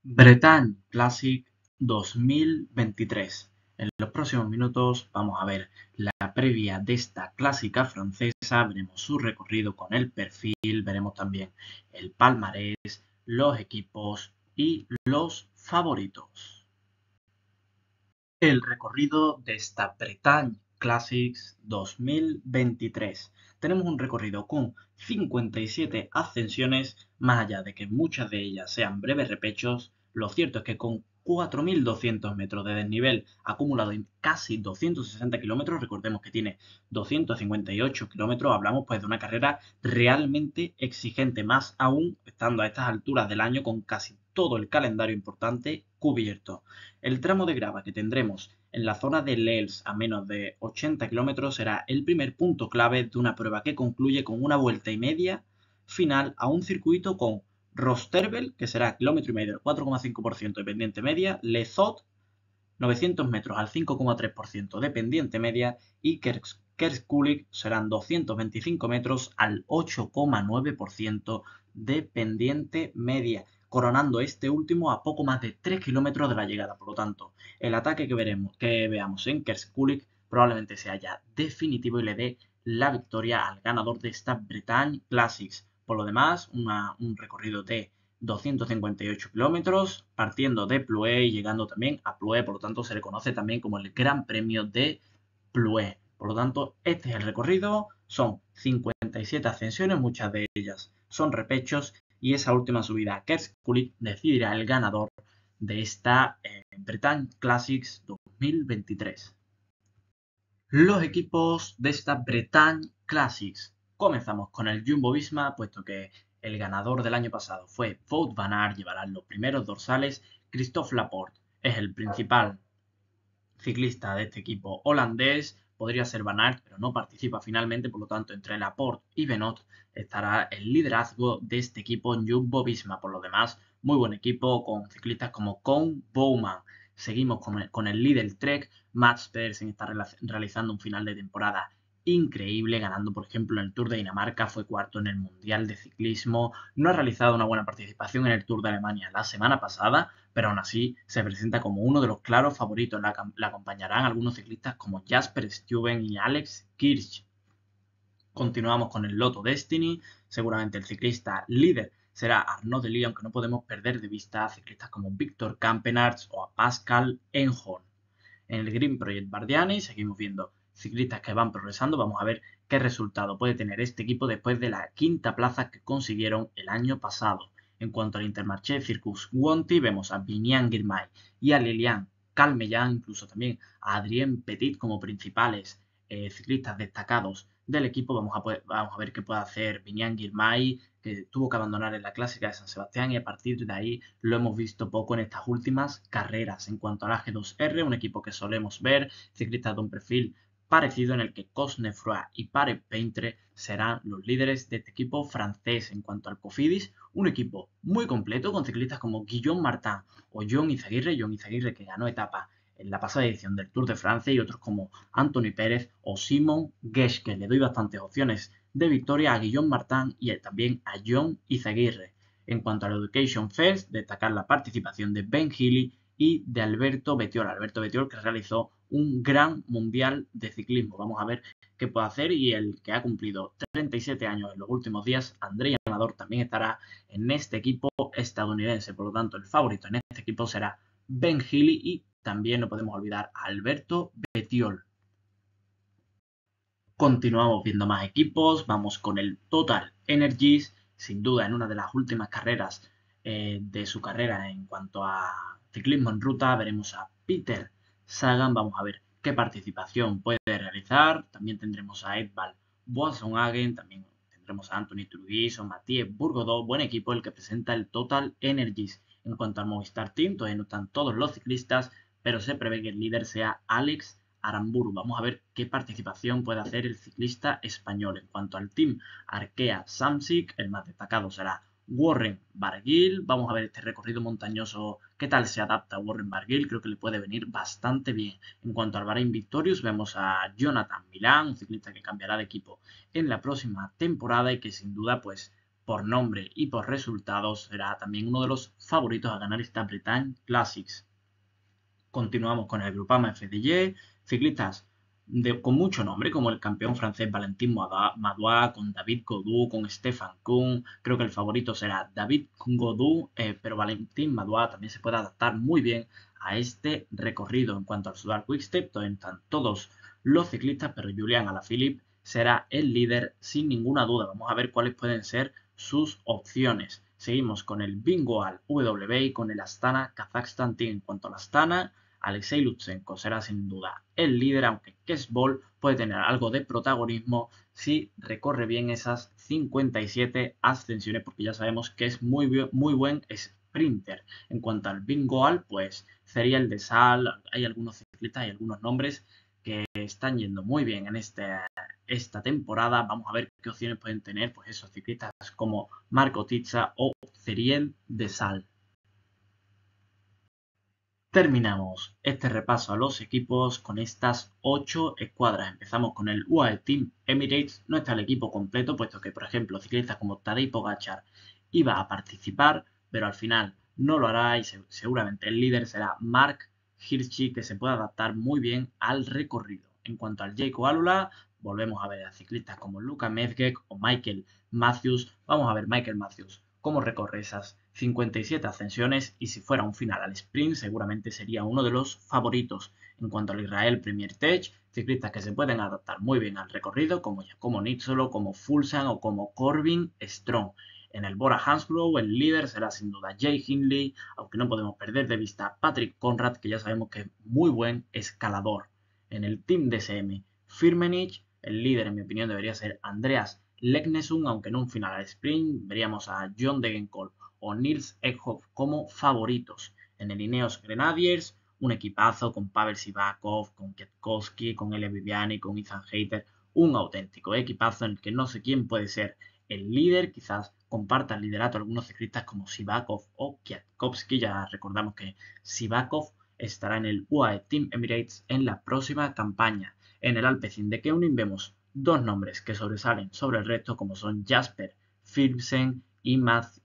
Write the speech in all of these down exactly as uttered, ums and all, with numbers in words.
Bretagne Classic dos mil veintitrés. En los próximos minutos vamos a ver la previa de esta clásica francesa, veremos su recorrido con el perfil, veremos también el palmarés, los equipos y los favoritos. El recorrido de esta Bretagne Classics dos mil veintitrés. Tenemos un recorrido con cincuenta y siete ascensiones, más allá de que muchas de ellas sean breves repechos. Lo cierto es que con cuatro mil doscientos metros de desnivel acumulado en casi doscientos sesenta kilómetros, recordemos que tiene doscientos cincuenta y ocho kilómetros, hablamos pues de una carrera realmente exigente, más aún estando a estas alturas del año con casi todo el calendario importante cubierto. El tramo de grava que tendremos en la zona de Lels a menos de ochenta kilómetros será el primer punto clave de una prueba que concluye con una vuelta y media final a un circuito con Rostervel, que será kilómetro y medio al cuatro coma cinco por ciento de pendiente media, Les Hauts, novecientos metros al cinco coma tres por ciento de pendiente media y Kerguelen serán doscientos veinticinco metros al ocho coma nueve por ciento de pendiente media, coronando este último a poco más de tres kilómetros de la llegada. Por lo tanto, el ataque que, veremos, que veamos en Kerguelen probablemente sea ya definitivo y le dé la victoria al ganador de esta Bretagne Classics. Por lo demás, una, un recorrido de doscientos cincuenta y ocho kilómetros, partiendo de Plouay y llegando también a Plouay, por lo tanto se le conoce también como el Gran Premio de Plouay. Por lo tanto, este es el recorrido, son cincuenta y siete ascensiones, muchas de ellas son repechos, y esa última subida a Kerguelen decidirá el ganador de esta eh, Bretagne Classics dos mil veintitrés. Los equipos de esta Bretagne Classics. Comenzamos con el Jumbo-Visma, puesto que el ganador del año pasado fue Wout van Aert, llevarán los primeros dorsales. Christophe Laporte es el principal ciclista de este equipo holandés. Podría ser Van Aert, pero no participa finalmente, por lo tanto entre Laporte y Benoot estará el liderazgo de este equipo en Jumbo-Visma. Por lo demás, muy buen equipo con ciclistas como Koen Bouwman. Seguimos con el, con el líder Trek. Mats Pedersen está realizando un final de temporada increíble, ganando por ejemplo en el Tour de Dinamarca, fue cuarto en el Mundial de Ciclismo, no ha realizado una buena participación en el Tour de Alemania la semana pasada, pero aún así se presenta como uno de los claros favoritos. La, la acompañarán algunos ciclistas como Jasper Stuyven y Alex Kirch. Continuamos con el Lotto Destiny, seguramente el ciclista líder será Arnaud Delis, aunque no podemos perder de vista a ciclistas como Victor Campenaerts o a Pascal Enhorn. En el Green Project Bardiani seguimos viendo ciclistas que van progresando. Vamos a ver qué resultado puede tener este equipo después de la quinta plaza que consiguieron el año pasado. En cuanto al Intermarché Circus Wanty, vemos a Biniam Girmay y a Lilian Calmeyan, incluso también a Adrien Petit como principales eh, ciclistas destacados del equipo. Vamos a, poder, vamos a ver qué puede hacer Biniam Girmay, que tuvo que abandonar en la clásica de San Sebastián, y a partir de ahí lo hemos visto poco en estas últimas carreras. En cuanto al A G dos R, un equipo que solemos ver, ciclistas de un perfil parecido en el que Cosnefroy y Pare Peintre serán los líderes de este equipo francés. En cuanto al Cofidis, un equipo muy completo con ciclistas como Guillaume Martin o John Izaguirre, John Izaguirre que ganó etapa en la pasada edición del Tour de Francia, y otros como Anthony Pérez o Simon Geschke. Le doy bastantes opciones de victoria a Guillaume Martin y también a John Izaguirre. En cuanto al Education First, destacar la participación de Ben Healy y de Alberto Bettiol. Alberto Bettiol, que realizó un gran mundial de ciclismo. Vamos a ver qué puede hacer, y el que ha cumplido treinta y siete años en los últimos días, Andrei Amador, también estará en este equipo estadounidense. Por lo tanto, el favorito en este equipo será Ben Healy, y también no podemos olvidar a Alberto Bettiol. Continuamos viendo más equipos, vamos con el Total Energies, sin duda en una de las últimas carreras eh, de su carrera en cuanto a ciclismo en ruta. Veremos a Peter Sagan, vamos a ver qué participación puede realizar. También tendremos a Edvald Boasson-Hagen, también tendremos a Anthony Turgis o Mathieu Bourgodeau. Buen equipo el que presenta el Total Energies. En cuanto al Movistar Team, todavía no están todos los ciclistas, pero se prevé que el líder sea Alex Aramburu. Vamos a ver qué participación puede hacer el ciclista español. En cuanto al team Arkea Samsic, el más destacado será Warren Barguil. Vamos a ver este recorrido montañoso, qué tal se adapta a Warren Barguil. Creo que le puede venir bastante bien. En cuanto al Bahrain Victorious, vemos a Jonathan Milán, un ciclista que cambiará de equipo en la próxima temporada y que sin duda pues por nombre y por resultados será también uno de los favoritos a ganar esta Bretagne Classics. Continuamos con el Groupama F D J, ciclistas de, con mucho nombre, como el campeón francés Valentin Madouas, con David Gaudu, con Stefan Kuhn. Creo que el favorito será David Gaudu, eh, pero Valentin Madouas también se puede adaptar muy bien a este recorrido. En cuanto al Soudal Quick-Step, están todos los ciclistas, pero Julian Alaphilippe será el líder sin ninguna duda. Vamos a ver cuáles pueden ser sus opciones. Seguimos con el Bingoal W B y con el Astana Kazakhstan Team. En cuanto al Astana, Alexei Lutsenko será sin duda el líder, aunque Kesbol puede tener algo de protagonismo si recorre bien esas cincuenta y siete ascensiones, porque ya sabemos que es muy, muy buen sprinter. En cuanto al Bingoal, pues sería el de Sal. Hay algunos ciclistas y algunos nombres que están yendo muy bien en este, esta temporada. Vamos a ver qué opciones pueden tener pues esos ciclistas como Marco Tizza o Ceriel de Sal. Terminamos este repaso a los equipos con estas ocho escuadras. Empezamos con el U A E Team Emirates. No está el equipo completo, puesto que, por ejemplo, ciclistas como Tadej Pogačar iba a participar, pero al final no lo hará y seguramente el líder será Mark Hirschi, que se puede adaptar muy bien al recorrido. En cuanto al Jayco Alula, volvemos a ver a ciclistas como Luka Mezgec o Michael Matthews. Vamos a ver Michael Matthews cómo recorre esas cincuenta y siete ascensiones, y si fuera un final al sprint seguramente sería uno de los favoritos. En cuanto al Israel Premier Tech, ciclistas que se pueden adaptar muy bien al recorrido como Giacomo Nizzolo, como Fulsan o como Corbin Strong. En el Bora Hansgrohe el líder será sin duda Jay Hindley, aunque no podemos perder de vista a Patrick Conrad, que ya sabemos que es muy buen escalador. En el Team D S M Firmenich, el líder en mi opinión debería ser Andreas Leknesund, aunque en un final al sprint veríamos a John Degenkolb o Nils Eckhoff como favoritos. En el Ineos Grenadiers, un equipazo con Pavel Sivakov, con Kwiatkowski, con Elia Viviani, con Ethan Hayter, un auténtico equipazo en el que no sé quién puede ser el líder. Quizás comparta el liderato algunos ciclistas como Sivakov o Kwiatkowski. Ya recordamos que Sivakov estará en el U A E Team Emirates en la próxima campaña. En el Alpecin de Keunin vemos dos nombres que sobresalen sobre el resto, como son Jasper Philipsen y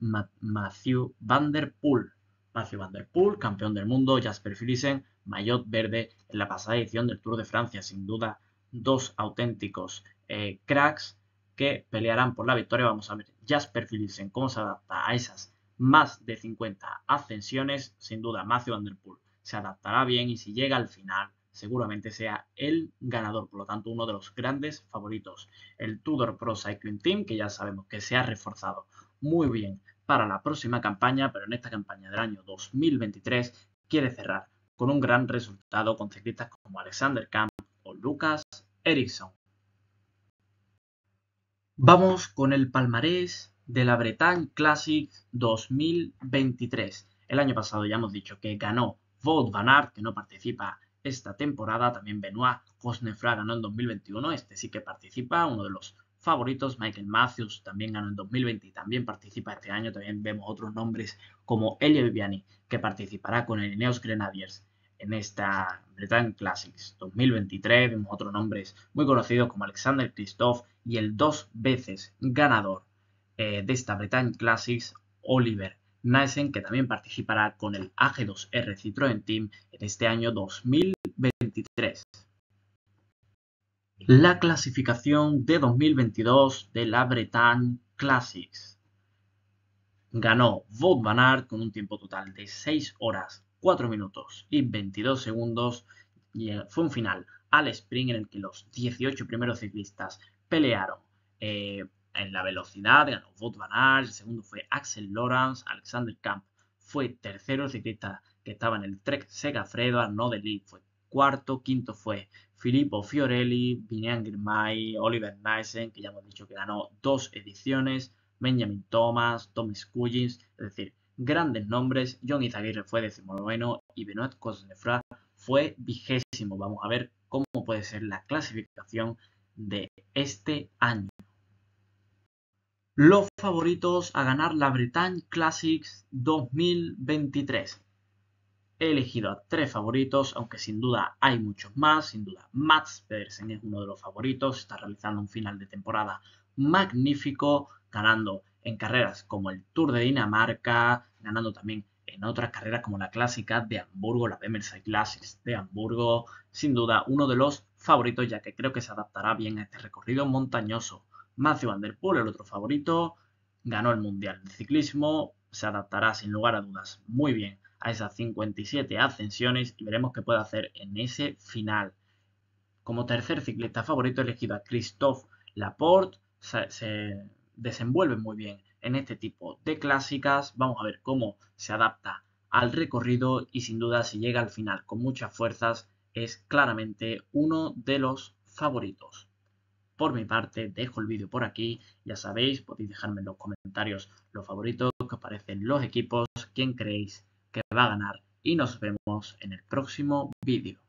Mathieu van der Poel. Mathieu van der Poel, campeón del mundo, Jasper Philipsen, maillot verde en la pasada edición del Tour de Francia. Sin duda, dos auténticos eh, cracks que pelearán por la victoria. Vamos a ver Jasper Philipsen cómo se adapta a esas más de cincuenta ascensiones. Sin duda, Mathieu van der Poel se adaptará bien y si llega al final seguramente sea el ganador, por lo tanto uno de los grandes favoritos. El Tudor Pro Cycling Team, que ya sabemos que se ha reforzado muy bien para la próxima campaña, pero en esta campaña del año dos mil veintitrés quiere cerrar con un gran resultado con ciclistas como Alexander Kamp o Lucas Ericsson. Vamos con el palmarés de la Bretagne Classics dos mil veintitrés. El año pasado ya hemos dicho que ganó Wout van Aert, que no participa esta temporada. También Benoit Cosnefroid ganó en dos mil veintiuno, este sí que participa, uno de los favoritos. Michael Matthews también ganó en dos mil veinte y también participa este año. También vemos otros nombres como Elia Viviani, que participará con el Ineos Grenadiers en esta Bretagne Classics dos mil veintitrés. Vemos otros nombres muy conocidos como Alexander Kristoff y el dos veces ganador eh, de esta Bretagne Classics, Oliver Naesen, que también participará con el A G dos R Citroën Team en este año dos mil veintitrés. La clasificación de dos mil veintidós de la Bretagne Classics. Ganó Wout van Aert con un tiempo total de seis horas, cuatro minutos y veintidós segundos. Y fue un final al sprint en el que los dieciocho primeros ciclistas pelearon eh, en la velocidad. Ganó Wout van Aert, el segundo fue Axel Lorentz, Alexander Kamp fue tercero, el ciclista que estaba en el Trek Segafredo, Arnaud Delis fue cuarto, quinto fue Filippo Fiorelli, Biniam Girmay, Oliver Naesen, que ya hemos dicho que ganó dos ediciones, Benjamin Thomas, Tom Scullins, es decir, grandes nombres. John Izagirre fue decimonoveno y Benoit Cosnefroid fue vigésimo. Vamos a ver cómo puede ser la clasificación de este año. Los favoritos a ganar la Bretagne Classics dos mil veintitrés. He elegido a tres favoritos, aunque sin duda hay muchos más. Sin duda, Mads Pedersen es uno de los favoritos. Está realizando un final de temporada magnífico, ganando en carreras como el Tour de Dinamarca, ganando también en otras carreras como la clásica de Hamburgo, la B M S Classics de Hamburgo. Sin duda, uno de los favoritos, ya que creo que se adaptará bien a este recorrido montañoso. Matthew Van Der Poel, el otro favorito, ganó el Mundial de Ciclismo, se adaptará sin lugar a dudas muy bien a esas cincuenta y siete ascensiones y veremos qué puede hacer en ese final. Como tercer ciclista favorito he elegido a Christophe Laporte, se, se desenvuelve muy bien en este tipo de clásicas. Vamos a ver cómo se adapta al recorrido y sin duda si llega al final con muchas fuerzas es claramente uno de los favoritos. Por mi parte, dejo el vídeo por aquí. Ya sabéis, podéis dejarme en los comentarios los favoritos, que os parecen los equipos, quién creéis que va a ganar y nos vemos en el próximo vídeo.